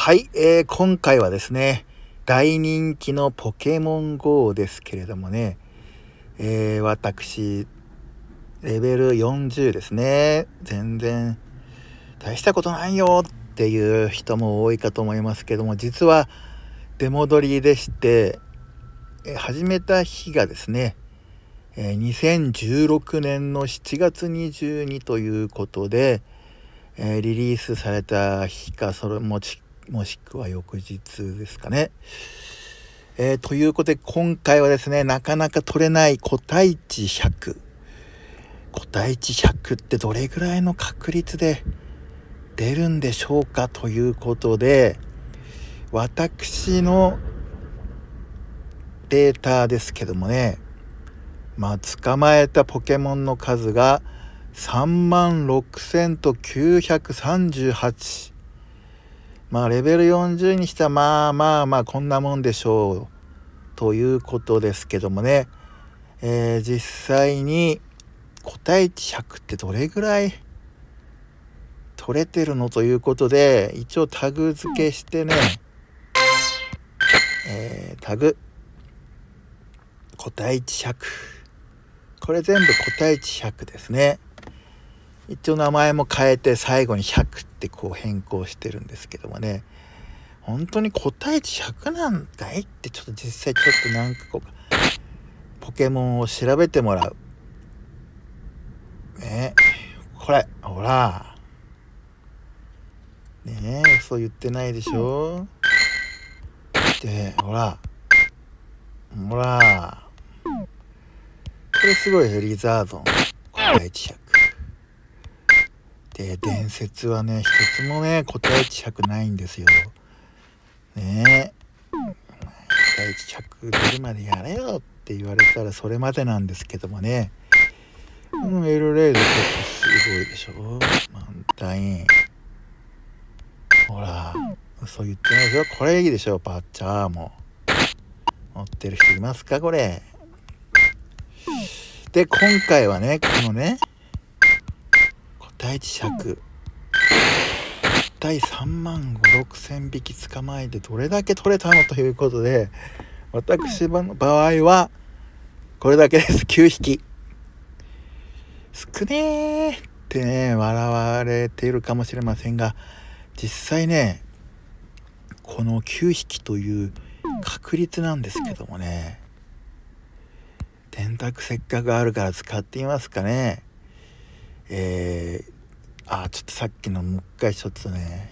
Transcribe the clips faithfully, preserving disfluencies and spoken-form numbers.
はい、えー、今回はですね、大人気のポケモン ゴー ですけれどもね、えー、私、レベルよんじゅうですね。全然大したことないよっていう人も多いかと思いますけども、実は出戻りでして、えー、始めた日がですね、えー、にせんじゅうろくねんのしちがつにじゅうにということで、えー、リリースされた日か、それもちもしくは翌日ですかね。えー、ということで今回はですね、なかなか取れない個体値ひゃく。個体値ひゃくってどれぐらいの確率で出るんでしょうかということで、私のデータですけどもね、まあ捕まえたポケモンの数がさんまんろくせんときゅうひゃくさんじゅうはち。まあレベルよんじゅうにしたらまあまあまあこんなもんでしょうということですけどもね、えー、実際に個体値ひゃくってどれぐらい取れてるのということで、一応タグ付けしてね、えー、タグ個体値ひゃく、これ全部個体値ひゃくですね。一応名前も変えて最後にひゃくってこう変更してるんですけどもね、本当に個体値ひゃくなんだいってちょっと実際ちょっと何かこうポケモンを調べてもらうね。これほらねえ、嘘言ってないでしょ。でほらほらこれすごいよ、リザードン個体値ひゃくで、伝説はね一つもね個体値ひゃくないんですよね。え個体値ひゃく出るまでやれよって言われたらそれまでなんですけどもね、このエルレイド結構すごいでしょ。満タインほら嘘言ってないでしょ。これいいでしょ。パッチャーも持ってる人いますかこれで。今回はねこのね個体値ひゃく一体さんまんごせんろくせんびき捕まえてどれだけ取れたのということで、私の場合はこれだけです。きゅうひき。少ねーってね笑われているかもしれませんが、実際ねこのきゅうひきという確率なんですけどもね、電卓せっかくあるから使ってみますかね。えー、あちょっとさっきのもう一回ちょっとね、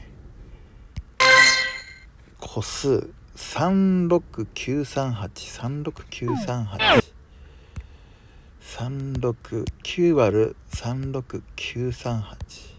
個数さんろくきゅうさんはち さんろくきゅうさんはち さんろくきゅう割るさんろくきゅうさんはち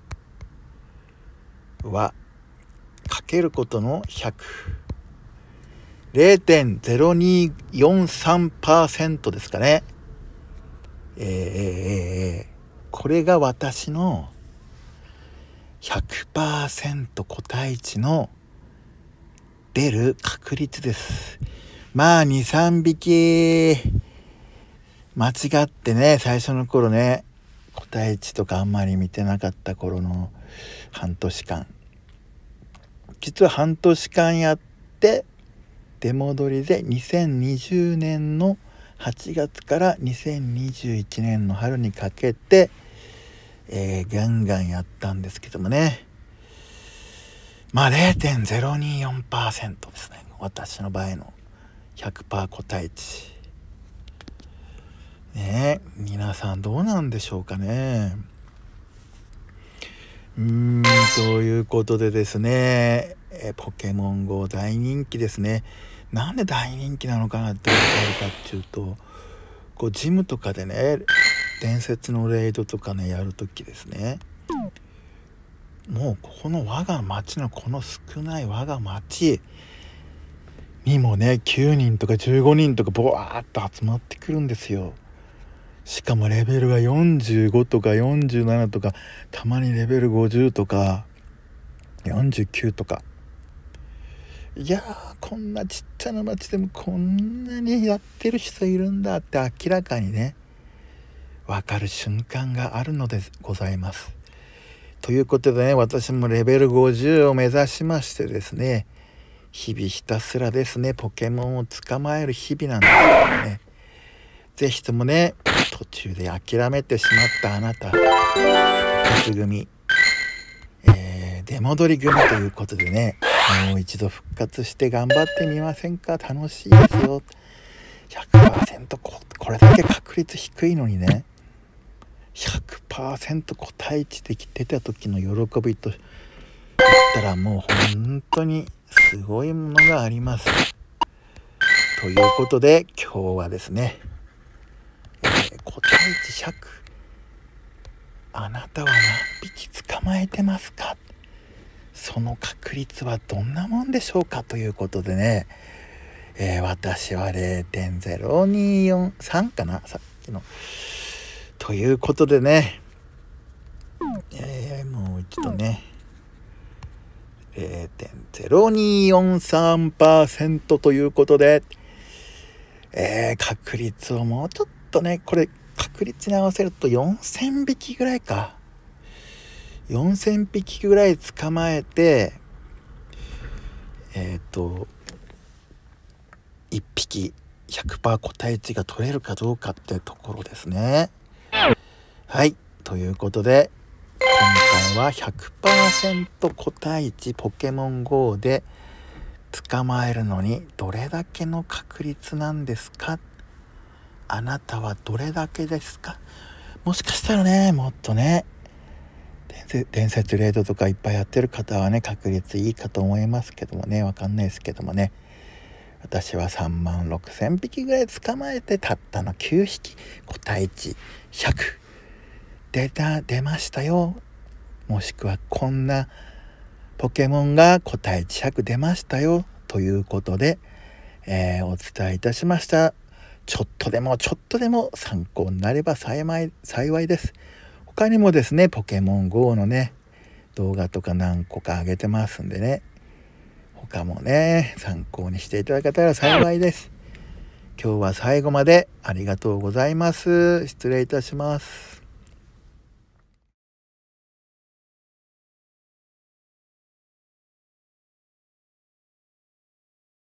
はかけることのひゃく ゼロてんゼロによんさんパーセント ですかね。えー、えー、これが私の ひゃくパーセント 個体値の出る確率です。まあにさんびき間違ってね、最初の頃ね個体値とかあんまり見てなかった頃の半年間、実は半年間やって出戻りでにせんにじゅうねんのはちがつからにせんにじゅういちねんの春にかけて、えー、ガンガンやったんですけどもね、まあ ゼロてんゼロによんパーセント ですね、私の場合の ひゃくパーセント 個体値ね。え皆さんどうなんでしょうかね。うーんということでですね、えポケモン ゴー 大人気ですね。なんで大人気なのかなって分かるかっていうと、こうジムとかでね伝説のレイドとかねやるときですね、もうこの我が町のこの少ない我が町にもねきゅうにんとかじゅうごにんとかボワーっと集まってくるんですよ。しかもレベルがよんじゅうごとかよんじゅうななとか、たまにレベルごじゅうとかよんじゅうきゅうとか。いやーこんなちっちゃな町でもこんなにやってる人いるんだって明らかにね分かる瞬間があるのでございます。 ということでね、私もレベルごじゅうを目指しましてですね、日々ひたすらですね、ポケモンを捕まえる日々なんですけどね、ぜひともね、途中で諦めてしまったあなた、復活組、えー、出戻り組ということでね、もう一度復活して頑張ってみませんか。楽しいですよ。ひゃくパーセント こ, これだけ確率低いのにね、ひゃくパーセント 個体値できてた時の喜びと言ったらもう本当にすごいものがあります。ということで今日はですね、えー、個体値ひゃく、あなたは何匹捕まえてますか、その確率はどんなもんでしょうかということでね、えー、私は ゼロてんゼロにーよんさん かな、さっきの。ということでね、えー、もう一度ね、ゼロてんゼロにーよんさんパーセント ということで、えー、確率をもうちょっとね、これ確率に合わせるとよんせんびきぐらいか。よんせんびきぐらい捕まえて、えっと、いっぴき ひゃくパーセント 個体値が取れるかどうかってところですね。はい。ということで、今回は ひゃくパーセント 個体値ポケモン ゴー で捕まえるのにどれだけの確率なんですか？あなたはどれだけですか？もしかしたらね、もっとね、伝説レードとかいっぱいやってる方はね、確率いいかと思いますけどもね、わかんないですけどもね、私はさんまんろくせんびきぐらい捕まえてたったのきゅうひき、個体値ひゃく出た出ましたよ。もしくはこんなポケモンが個体値ひゃく出ましたよということで、えー、お伝えいたしました。ちょっとでもちょっとでも参考になれば幸い、幸いです。他にもですね、ポケモン ゴー のね、動画とか何個か上げてますんでね、他もね、参考にしていただけたら幸いです。今日は最後までありがとうございます。失礼いたします。